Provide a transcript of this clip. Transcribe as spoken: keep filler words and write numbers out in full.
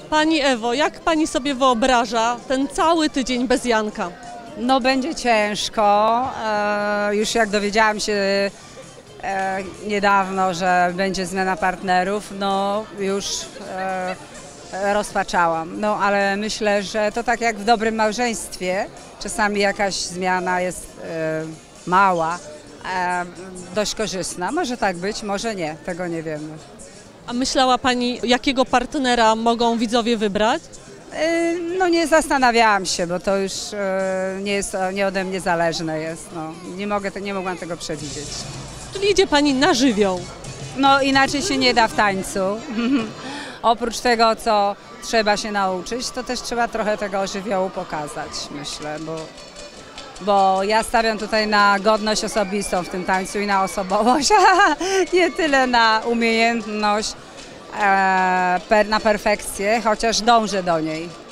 Pani Ewo, jak pani sobie wyobraża ten cały tydzień bez Janka? No będzie ciężko. E, już jak dowiedziałam się e, niedawno, że będzie zmiana partnerów, no już e, rozpaczałam. No ale myślę, że to tak jak w dobrym małżeństwie, czasami jakaś zmiana jest e, mała, e, dość korzystna. Może tak być, może nie, tego nie wiemy. A myślała pani, jakiego partnera mogą widzowie wybrać? No nie zastanawiałam się, bo to już nie jest, nie ode mnie zależne jest. No, nie mogę, nie mogłam tego przewidzieć. Czyli idzie pani na żywioł. No inaczej się nie da w tańcu. Oprócz tego, co trzeba się nauczyć, to też trzeba trochę tego żywiołu pokazać, myślę, bo, bo ja stawiam tutaj na godność osobistą w tym tańcu i na osobowość, nie tyle na umiejętność, na perfekcję, chociaż dążę do niej.